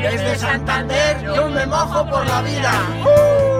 Desde Santander yo me mojo por la vida.